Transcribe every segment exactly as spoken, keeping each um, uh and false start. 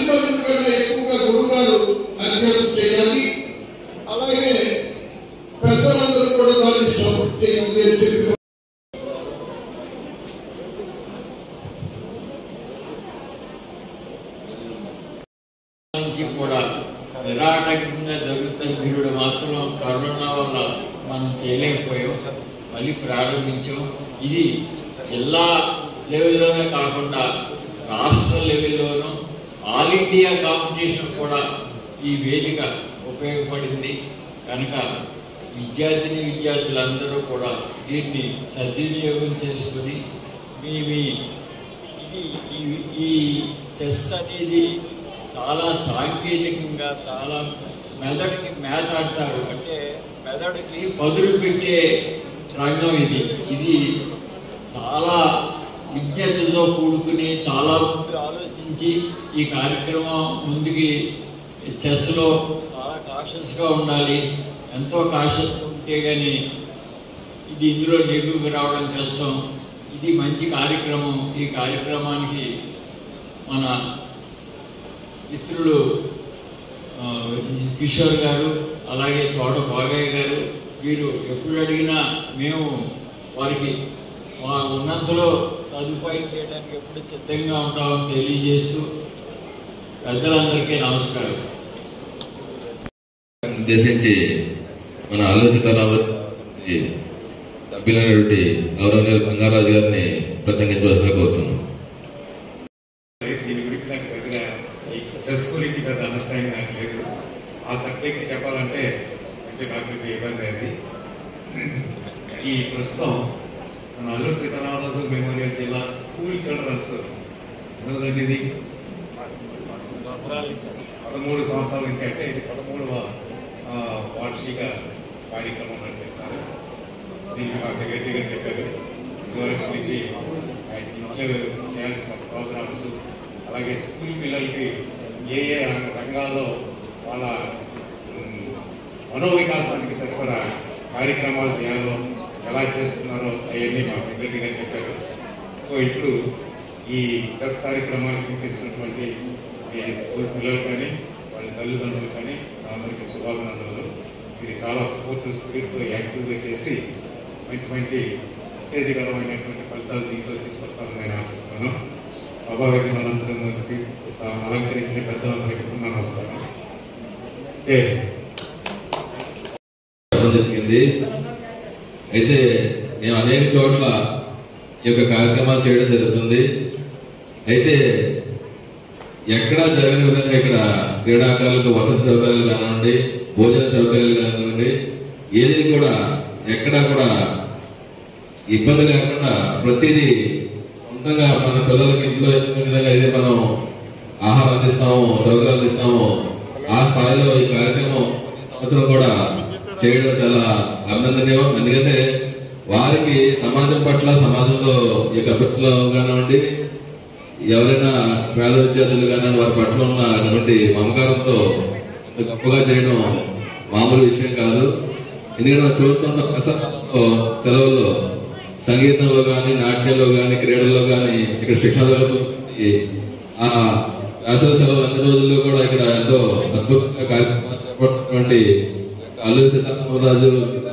మంది కన్నా ఎక్కువగా గురుగారు అధ్యయనం చేయాలి. అలాగే పెద్దలందరూ కూడా దాన్ని సపోర్ట్ చేయాలి అని చెప్పి కూడా నిరాటకంగా జరుగుతున్న వీరుడు మాత్రం కరోనా వల్ల మనం చేయలేకపోయాం, మళ్ళీ ప్రారంభించాం. ఇది జిల్లా లెవెల్లోనే కాకుండా రాష్ట్ర లెవెల్లోనూ ఆల్ ఇండియా కాంపిటీషన్ కూడా ఈ వేదిక ఉపయోగపడింది. కనుక విద్యార్థిని విద్యార్థులందరూ కూడా దీన్ని సద్వినియోగం చేసుకుని మీ మీ ఇది ఈ చెస్ అనేది చాలా సాంకేతికంగా చాలా మెదడుకి మేత అంటారు, అంటే మెదడుకి పదులు పెట్టే రంగం ఇది. ఇది చాలా విద్యార్థులతో కూడుకుని చాలా ఆలోచించి ఈ కార్యక్రమం ముందుకి చెస్లో చాలా కాషస్గా ఉండాలి. ఎంతో కాషస్ ఉంటే కానీ ఇది ఇందులో నెగ్గుకు రావడం కష్టం. ఇది మంచి కార్యక్రమం. ఈ కార్యక్రమానికి మన మిత్రులు కిషోర్ గారు అలాగే తోట బాగయ్య గారు వీరు ఎప్పుడు అడిగినా మేము వారికి మా ఉన్నంతలో సదుపాయం చేయడానికి ఎప్పుడు సిద్ధంగా ఉంటామని తెలియజేస్తూ పెద్దలందరికీ నమస్కారం. ఉద్దేశించి మన ఆలోచిత సభ్యులైనటువంటి గౌరవనీయులు బంగారాజు గారిని ప్రసంగించవలసిన కోరుతున్నాం. దీని గురించి నాకు పెద్దగా డ్రెస్ గురించి పెద్ద అండర్స్టాండింగ్ నాకు లేదు. ఆ సబ్జెక్ట్ చెప్పాలంటే అంటే నాకు ఇబ్బంది అయింది. ఈ ప్రస్తుతం మన అల్లూరు సీతారామరాజు మెమోరియల్ జిల్లా స్కూల్ చిల్డ్రన్స్ ఇది పదమూడు సంవత్సరాల నుంచి అంటే ఇది పదమూడవ వార్షిక కార్యక్రమం నడిపిస్తారు. దీనికి మా సెక్రటరీ గారు చెప్పారు గవర్నమెంట్ చేయాల్సిన ప్రోగ్రామ్స్, అలాగే స్కూల్ పిల్లలకి ఏ ఏ రంగాల్లో వాళ్ళ మనోవికాసానికి సరిపడా కార్యక్రమాలు చేయాలో ఎలా చేస్తున్నారో అవన్నీ మా సెక్రటరీ గారు చెప్పారు. సో ఇప్పుడు ఈ చెస్ కార్యక్రమానికి పంపిస్తున్నటువంటి స్కూల్ పిల్లలు కానీ వాళ్ళ తల్లిదండ్రులు కానీ అందరికీ శుభాభినందనలు. ఇది చాలా స్పోర్టివ్ స్పిరిట్తో యాక్టివ్గా చేసి మంచి మంచి ఉత్తేజకరమైనటువంటి ఫలితాలు దీంట్లో తీసుకొస్తారని నేను ఆశిస్తున్నాను. స్వాభావిక అనంతరం అలంకరించిన పెద్దలందరికీ నమస్కారం. జరిగింది అయితే మేము అనేక చోట్ల ఈ యొక్క కార్యక్రమాలు చేయడం జరుగుతుంది. అయితే ఎక్కడా జరిగిన విధంగా ఇక్కడ క్రీడాకారులకు వసతి సౌకర్యాలు కానివ్వండి, భోజన సౌకర్యాలు కానివ్వండి, ఏది కూడా ఎక్కడా కూడా ఇబ్బంది లేకుండా ప్రతిదీ సొంతంగా మన పిల్లలకి ఇంట్లో విధంగా అయితే మనం ఆహారం అందిస్తాము, సౌకర్యాలు అందిస్తాము, ఆ స్థాయిలో ఈ కార్యక్రమం సంవత్సరం కూడా చేయడం చాలా అభినందనీయం. ఎందుకంటే వారికి సమాజం పట్ల, సమాజంలో ఈ యొక్క పిల్లలు కానివ్వండి, ఎవరైనా పేద విద్యార్థులు కానీ వారి పట్ల ఉన్న అటువంటి మమకారంతో గొప్పగా చేయడం మామూలు విషయం కాదు. ఎందుకంటే మనం చూస్తున్న ప్రసారంలో సెలవుల్లో సంగీతంలో కానీ, నాట్యంలో కానీ, క్రీడల్లో కానీ ఇక్కడ శిక్షణ జరుగుతుంది. ఆ వేసవి సెలవు అన్ని రోజుల్లో కూడా ఇక్కడ ఎంతో అద్భుతంగా కార్యక్రమాలు చేపట్టినటువంటి అల్లూరి సీతారామరాజు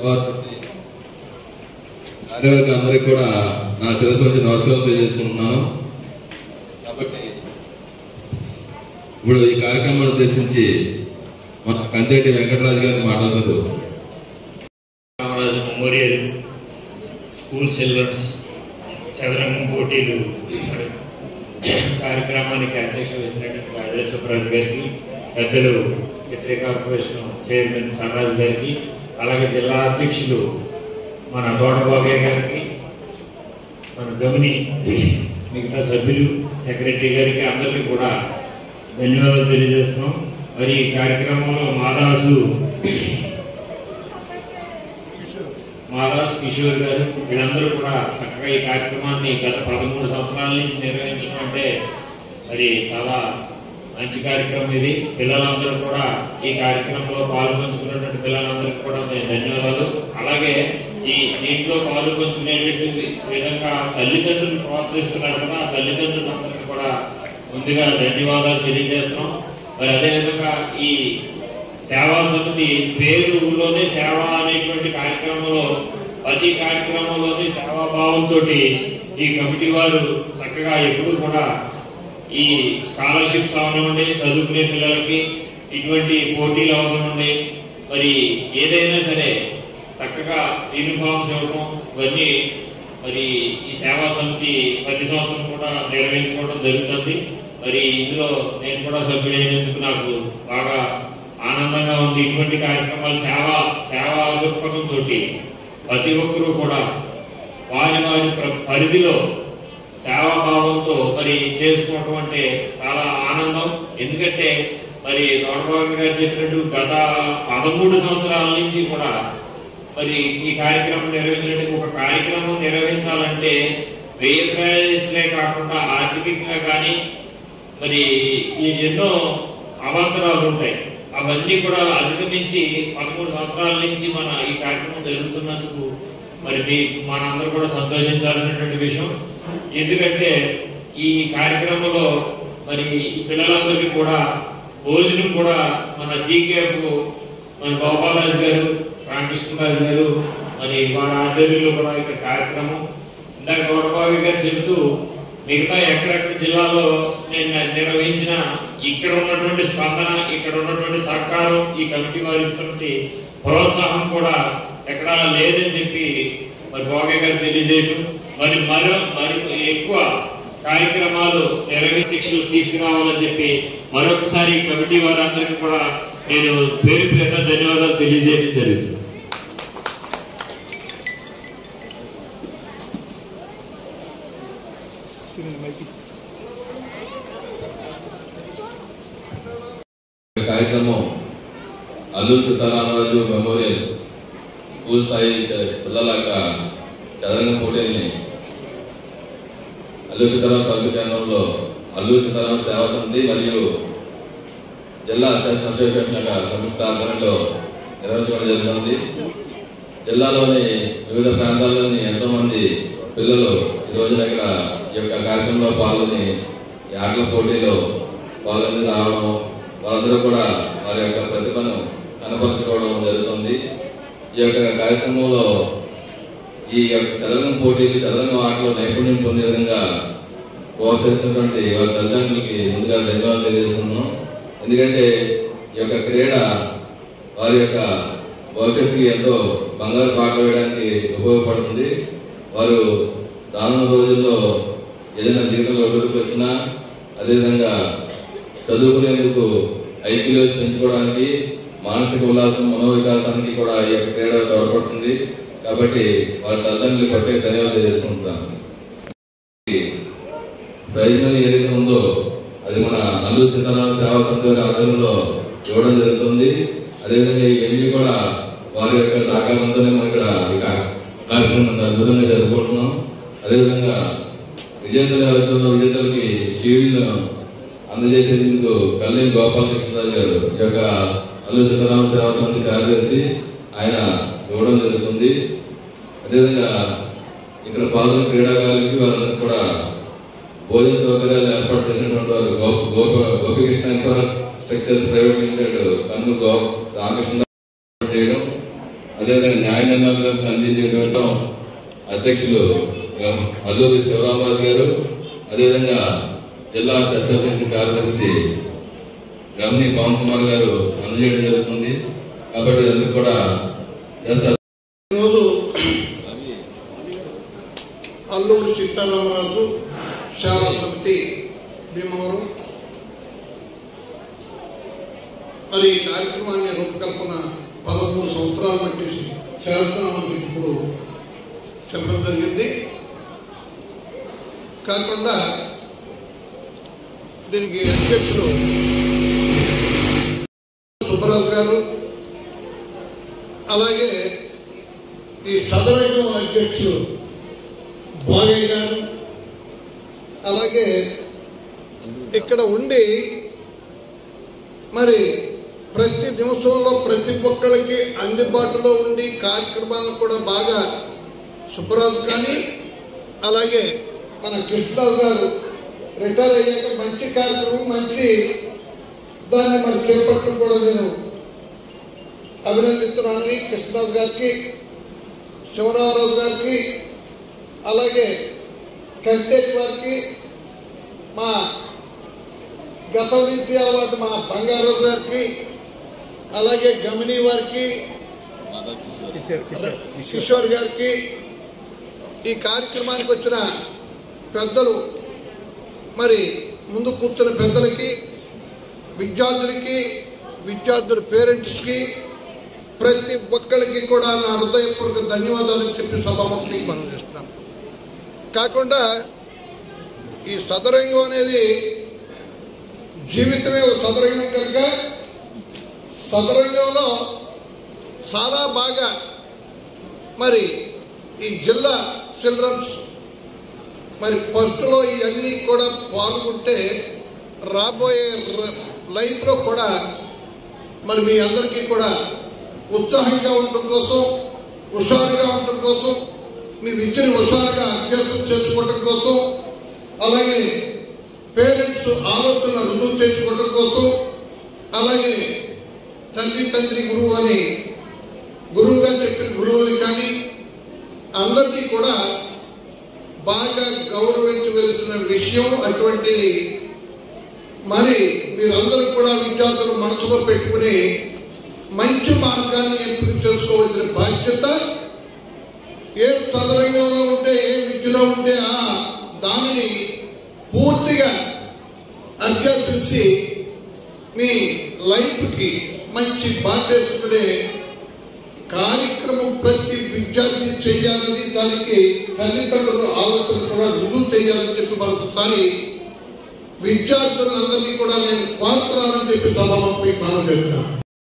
కార్యవర్గ అందరికీ కూడా నా శిరస్సు వచ్చి నమస్కారం తెలియజేసుకుంటున్నాను. కాబట్టి ఇప్పుడు ఈ కార్యక్రమాన్ని ఉద్దేశించి మన కందేటి వెంకటరాజు గారిని మాట్లాడుతూ రామరాజు మెమోరియల్ స్కూల్ చిల్డ్రన్స్ చదరంగం పోటీలు కార్యక్రమానికి అధ్యక్షత వహించినటువంటి రాజేష్ సుబ్బరాజు గారికి, పెద్దలు చిత్రీ కార్పొరేషన్ చైర్మన్ సర్రాజు గారికి, అలాగే జిల్లా అధ్యక్షులు మన తోటబాగయ్య గారికి, మన గమని మిగతా సభ్యులు, సెక్రటరీ గారికి అందరికీ కూడా ధన్యవాదాలు తెలియజేస్తున్నాం. మరి ఈ కార్యక్రమంలో మాదాసు మాదాస్ కిషోర్ గారు వీళ్ళందరూ కూడా చక్కగా ఈ కార్యక్రమాన్ని గత పదమూడు సంవత్సరాల నుంచి నిర్వహించడం అంటే మరి చాలా మంచి కార్యక్రమం ఇది. పిల్లలందరూ కూడా ఈ కార్యక్రమంలో పాల్పంచుకున్నటువంటి పిల్లలందరికీ కూడా నేను ధన్యవాదాలు. అలాగే ఈ దీంట్లో పాల్పంచుకునేటువంటి విధంగా తల్లిదండ్రులు ప్రోత్సహిస్తున్నారు కదా, ఆ తల్లిదండ్రులందరికీ కూడా ముందుగా ధన్యవాదాలు తెలియజేస్తున్నాం. మరి అదేవిధంగా ఈ సేవా సమితి పేరులోనే సేవ అనేటువంటి కార్యక్రమంలో ప్రతి కార్యక్రమంలోనే సేవాభావంతో ఈ కమిటీ వారు చక్కగా ఎప్పుడు కూడా ఈ స్కాలర్షిప్స్ అవనివ్వండి, చదువుకునే పిల్లలకి ఇటువంటి పోటీలు అవనివ్వండి, మరి ఏదైనా సరే చక్కగా యూనిఫామ్స్ ఇవ్వడం ఇవన్నీ మరి ఈ సేవా సమితి ప్రతి సంవత్సరం కూడా నిర్వహించుకోవడం జరుగుతుంది. మరి ఇందులో నేను కూడా సభ్యుడైనందుకు నాకు బాగా ఆనందంగా ఉంది. ఇటువంటి కార్యక్రమాలు సేవా సేవా దృక్పథంతో ప్రతి ఒక్కరూ కూడా వారి వారి పరిధిలో సేవాభావంతో మరి చేసుకోవటం అంటే చాలా ఆనందం. ఎందుకంటే మరి గౌరవబాబు గారు చెప్పినట్టు గత పదమూడు సంవత్సరాల నుంచి కూడా మరి ఈ కార్యక్రమం నిర్వహించినట్టు ఒక కార్యక్రమం నిర్వహించాలంటే వ్యయ ప్రయాసలే కాకుండా ఆర్థికంగా కానీ మరి ఈ ఎన్నో అవాంతరాలు ఉంటాయి. అవన్నీ కూడా అధిగమించి పదమూడు సంవత్సరాల నుంచి మన ఈ కార్యక్రమం జరుగుతున్నందుకు మరి మీ మనందరూ కూడా సంతోషించాల్సినటువంటి విషయం. ఎందుకంటే ఈ కార్యక్రమంలో మరి పిల్లలందరికీ కూడా భోజనం కూడా మన జీకేఎఫ్ మన గోపాలరాజు గారు, రామకృష్ణరాజు గారు మరి వారి ఆధ్వర్యంలో కూడా ఇక్కడ కార్యక్రమం ఇందాక గౌరవబాబు గారు చెబుతూ మిగతా ఎక్కడెక్కడ జిల్లాలో నేను నిర్వహించిన ఇక్కడ ఉన్నటువంటి స్పందన, ఇక్కడ ఉన్నటువంటి సహకారం, ఈ కమిటీ వారి ఇస్తున్నటువంటి ప్రోత్సాహం కూడా ఎక్కడా లేదని చెప్పి మరి బాబయ్య గారు తెలియజేయడం, మరి మరో మరి ఎక్కువ కార్యక్రమాలు నిర్వహించి తీసుకురావాలని చెప్పి మరొకసారి కమిటీ వారందరికీ కూడా నేను పేరు పేరున ధన్యవాదాలు తెలియజేయడం జరుగుతుంది. కార్యక్రమం అల్లూరి సీతారామరాజు మెమోరియల్ స్కూల్ స్థాయి పిల్లల యొక్క చదరంగం పోటీల్ని అల్లూరి సీతారామ సరస్వతి కేంద్రంలో అల్లూరి సీతారామ సేవా సమితి మరియు జిల్లా అసోసియేషన్ యొక్క సంయుక్త ఆధ్వర్యంలో నిర్వహించడం జరుగుతుంది. జిల్లాలోని వివిధ ప్రాంతాల్లోని ఎంతో మంది పిల్లలు ఈ రోజున ఇక్కడ ఈ యొక్క కార్యక్రమంలో పాల్గొని ఈ ఆటల పోటీలో పాల్గొని రావడం, వాళ్ళందరూ కూడా వారి యొక్క ప్రతిభను కనపరచుకోవడం జరుగుతుంది. ఈ యొక్క కార్యక్రమంలో ఈ యొక్క చదరంగం పోటీలు చదరంగం ఆటలో నైపుణ్యం పొందే విధంగా ప్రోత్సహిస్తున్నటువంటి వారి తల్లిదండ్రులకి ముందుగా ధన్యవాదాలు తెలియజేస్తున్నాం. ఎందుకంటే ఈ యొక్క క్రీడ వారి యొక్క భవిష్యత్తుకి ఎంతో బంగారు పాట వేయడానికి ఉపయోగపడుతుంది. వారు రానున్న రోజుల్లో ఏదైనా జీవితంలో ఒడిదుడుకులు వచ్చినా, అదేవిధంగా చదువుకునేందుకు ఐక్యూలో పెంచుకోవడానికి, మానసిక ఉల్లాసం, మనోవికాసానికి కూడా ఈ యొక్క క్రీడ తోడ్పడుతుంది. కాబట్టి వారి తల్లిదండ్రులు ప్రత్యేక ధన్యవాదాలు తెలియజేసుకుంటున్నాను. ప్రయోజనం ఏదైతే ఉందో అది మన అల్లూరి సీతారామ సేవా సమితి వారి ఆధ్వర్యంలో ఇవ్వడం జరుగుతుంది. అదేవిధంగా ఇవన్నీ కూడా వారి యొక్క సహకారంతోనే మనం ఇక్కడ ఈ కార్యక్రమం అద్భుతంగా జరుపుకుంటున్నాం. అదేవిధంగా విజేతలు ఎవరితో విజేతలకి షీల్డ్ అందజేసేందుకు కళ్యాణ్ గోపాలకృష్ణరాజు గారు ఈ యొక్క అల్లూరి సీతారామ సేవా సమితి కార్యదర్శి, ఆయన ఇవ్వడం జరుగుతుంది. అదేవిధంగా ఇక్కడ పాల్గొన్న క్రీడాకారులకి వారందరికీ కూడా భోజన సౌకర్యాలు ఏర్పాటు చేసినటువంటి వారు Gopa Gopa Gopikrishna infrastructures private limited కన్ను గో రామకృష్ణ చేయడం, అదేవిధంగా న్యాయ నిర్ణయాలకు అందించేటువంటి అధ్యక్షులు అల్లూరి శివరామరాజు గారు, అదేవిధంగా జిల్లా అసోసియేషన్ కార్యదర్శి గమని పవన్ కుమార్ గారు అందజేయడం జరుగుతుంది. కాబట్టి అందరూ కూడా ఈరోజు అల్లూరి సీతారామరాజు సేవా సమితి భీమవరం మరి ఈ కార్యక్రమాన్ని రూపకల్పన పదమూడు సంవత్సరాలు బట్టి చేస్తున్నామని ఇప్పుడు చెప్పడం జరిగింది. కాకుండా దీనికి అధ్యక్షులు సుబ్బరాజు గారు, అలాగే ఈ సదరంగం అధ్యక్షులు బాగయ్య గారు, అలాగే ఇక్కడ ఉండి మరి ప్రతి నిమిషంలో ప్రతి ఒక్కరికి అందుబాటులో ఉండి కార్యక్రమాలను కూడా బాగా సుబ్బరాజు కానీ, అలాగే మన కృష్ణరాజు గారు రిటైర్ అయ్యాక మంచి కార్యక్రమం మంచి దాన్ని మనం చేపట్టడం కూడా నేను అభినందిస్తున్నానని కృష్ణదాస్ గారికి, శివరామరాజు గారికి, అలాగే కంటేజ్ వారికి, మా గతం నుంచి అలవాటు మా బంగారాజు గారికి, అలాగే గమని వారికి, కిషోర్ గారికి, ఈ కార్యక్రమానికి వచ్చిన పెద్దలు, మరి ముందు కూర్చున్న పెద్దలకి, విద్యార్థులకి, విద్యార్థుల పేరెంట్స్కి, ప్రతి ఒక్కరికి కూడా నా హృదయపూర్వక ధన్యవాదాలు చెప్పి సభాముఖి మనం చేస్తున్నాం. కాకుండా ఈ సదరంగం అనేది జీవితమే ఒక సదరంగం కనుక సదరంగంలో చాలా బాగా మరి ఈ జిల్లా చిల్డ్రన్స్ మరి ఫస్ట్లో ఇవన్నీ కూడా పాల్గొంటే రాబోయే లైఫ్లో కూడా మరి మీ అందరికీ కూడా ఉత్సాహంగా ఉండటం కోసం, హుషారుగా ఉండటం కోసం, మీ విద్యను హుషారుగా అభ్యాసం చేసుకోవడం కోసం, అలాగే పేరెంట్స్ ఆలోచన రుజువు చేసుకోవడం కోసం, అలాగే తల్లి తండ్రి గురువు అని గురువుగా చెప్పిన గురువుని కానీ అందరినీ కూడా బాగా గౌరవించవలసిన విషయం. అటువంటి మరి మీరందరూ కూడా విద్యార్థులు మనసులో పెట్టుకుని మంచి మార్గాన్ని ఎంపిక చేసుకోవాల్సిన బాధ్యత ఏ సదరంగంలో ఉంటే, ఏ విద్యలో ఉంటే ఆ దానిని పూర్తిగా అభ్యసించి మీ లైఫ్కి మంచి బాధ్యతకునే కార్యక్రమం ప్రతి విద్యార్థి చేయాలని, దానికి తల్లిదండ్రుల ఆలోచన కూడా రుజువు చేయాలని చెప్పి మరొకసారి విద్యార్థులందరినీ కూడా నేను కోరుతున్నానని చెప్పి సభాపై మనం చెప్తాను.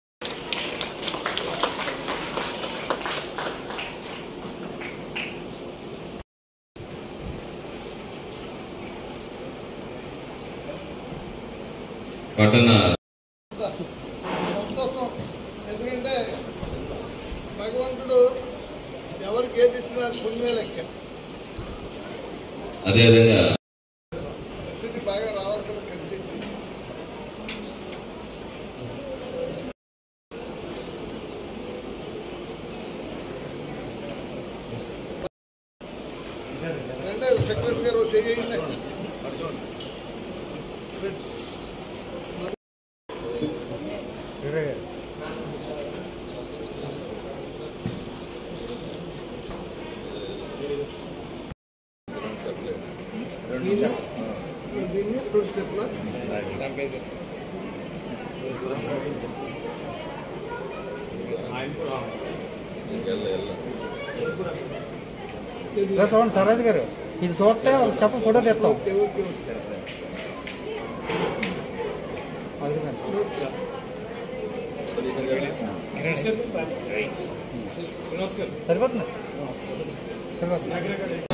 పట్టణ సంతోషం. ఎందుకంటే భగవంతుడు ఎవరికి ఏది ఇస్తున్నారు పుణ్యమే లెక్క. అదేవిధంగా స్థితి బాగా రావాలి కదా కనిపించింది. రెండో సెక్రటరీ గారు చేయండి. దీన్ని రెండు స్టెప్ల సరాజ్ గారు ఇది చూస్తే ఒక స్టెప్ ఫోటో తెస్తాం. ఓకే ఓకే ఓకే సరిపోతుంది సరిపోతుంది